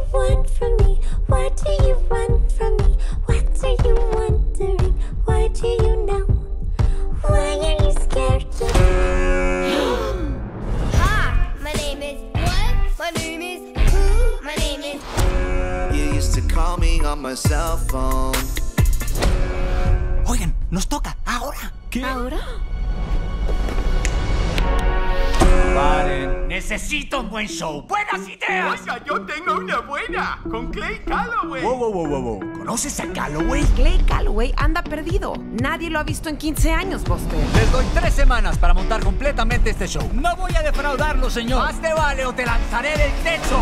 want from me? Why do you run from me? What are you wondering? Why do you know? Why are you scared of me? Hi, my name is what? My name is who? My name is. You used to call me on my cell phone. Oigan, nos toca ahora. ¿Qué? ¿Ahora? Paren. Necesito un buen show. ¡Buenas ideas! Oiga, yo tengo una buena. Con Clay Calloway. Wow. ¿Conoces a Calloway? Clay Calloway anda perdido. Nadie lo ha visto en 15 años, Buster. Les doy 3 semanas para montar completamente este show. No voy a defraudarlo, señor. Más te vale o te lanzaré del techo.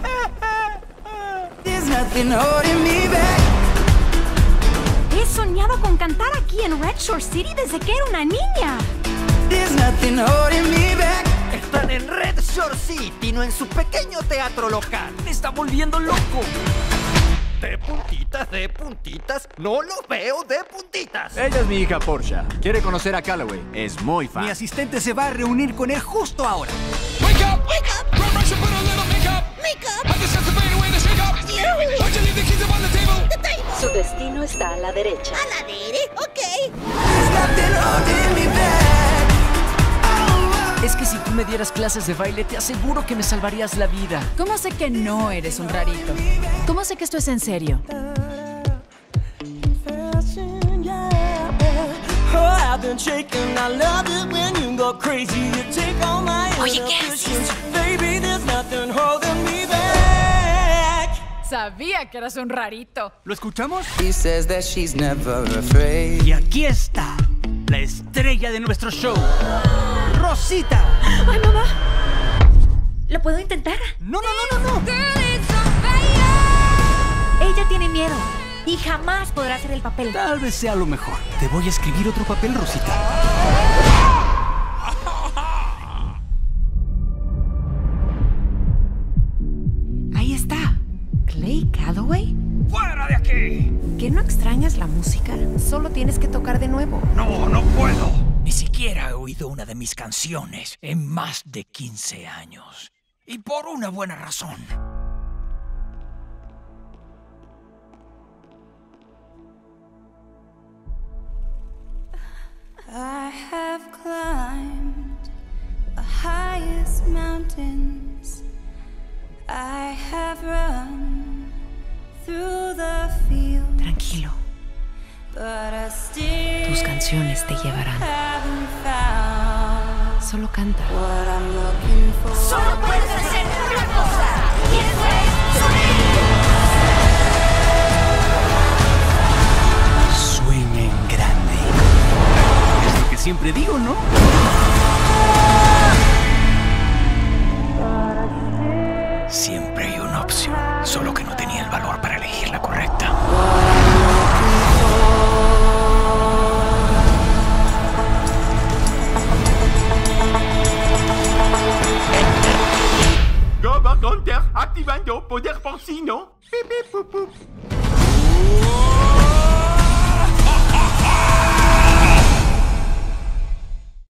He soñado con cantar aquí en Red Shore City desde que era una niña. Están en Red Shore City, no en su pequeño teatro local. Me está volviendo loco. De puntitas, no lo veo de puntitas. Ella es mi hija Portia. Quiere conocer a Calloway. Es muy fan. Mi asistente se va a reunir con él justo ahora. Wake up! Wake up! Run, rush, and put a little makeup. Makeup. I just have to fade away the shake up. Why'd you leave the keys up on the table? Su destino está a la derecha. A la derecha, ok. Es que si tú me dieras clases de baile, te aseguro que me salvarías la vida. ¿Cómo sé que no eres un rarito? ¿Cómo sé que esto es en serio? Oye, ¿qué haces? Sabía que eras un rarito. ¿Lo escuchamos? Afraid. Y aquí está, la estrella de nuestro show, Rosita. ¡Ay, mamá! ¿Lo puedo intentar? No. Ella tiene miedo y jamás podrá hacer el papel. Tal vez sea lo mejor. Te voy a escribir otro papel, Rosita. Ahí está. ¿Clay Calloway? ¡Fuera de aquí! ¿Que no extrañas la música? Solo tienes que tocar de nuevo. No puedo. Ni siquiera he oído una de mis canciones en más de 15 años. Y por una buena razón. I have climbed the highest mountains. I have run through the field. Tranquilo. But I still Tus canciones te llevarán. haven't found Solo canta. what I'm looking for. Solo puedes hacer una cosa. Y eso es Sueña en grande. Es lo que siempre digo, ¿no? Siempre hay una opción, solo que no tenía el valor para elegir la correcta. Gobert Gunter activando poder porcino. Pip, pip, pup, pup.